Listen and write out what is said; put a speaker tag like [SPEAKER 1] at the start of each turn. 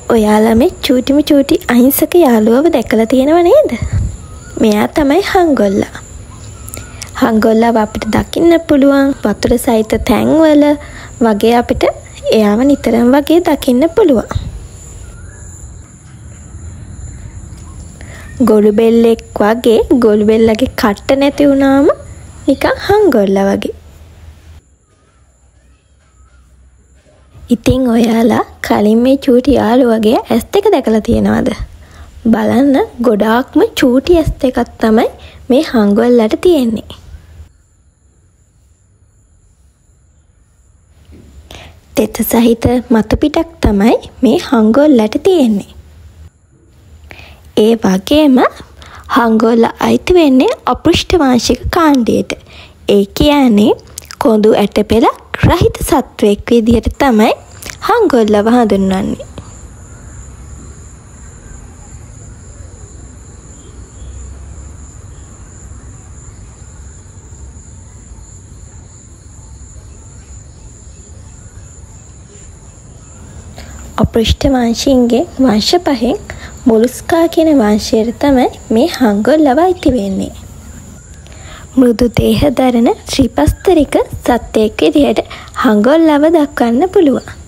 [SPEAKER 1] ඔයාලා මේ චූටි අහිංසක යාළුවව දැකලා තියෙනව නේද? මෙයා තමයි හංගොල්ලා. හංගොල්ලාව අපිට දකින්න පුළුවන් වතුර සහිත තැන්වල වගේ අපිට එයාව නිතරම වගේ දකින්න පුළුවන්. ගොළු බෙල්ලෙක් වගේ ගොළු බෙල්ලගේ කට්ට නැති වුණාම නිකන් හංගොල්ලා වගේ. ඉතින් ඔයාලා කලින් මේ චූටි යාළුවගේ ඇස් දෙක දැකලා තියෙනවද? බලන්න ගොඩාක්ම චූටි ඇස් දෙකක් තමයි මේ හංගොල්ලට තියෙන්නේ. තෙත සහිත මතු පිටක් තමයි මේ හංගොල්ලට තියෙන්නේ. ඒ වගේම හංගොල්ලා අයිති වෙන්නේ අපෘෂ්ඨවංශික කාණ්ඩයට. ඒ කියන්නේ කොඳු ඇටපෙළක් රහිත සත්වයෙක් විදිහට තමයි හංගොල්ලව හඳුන්වන්නේ. අපෘෂ්ඨ වංශින්ගේ වංශ පහෙන් මොලුස්කා කියන වංශයට තමයි මේ හංගොල්ලව අයිති වෙන්නේ. මෘදු දේහ දරන ත්‍රිපස්තරික සත්වයෙක් විදිහට හංගොල්ලව දක්වන්න පුළුවන්.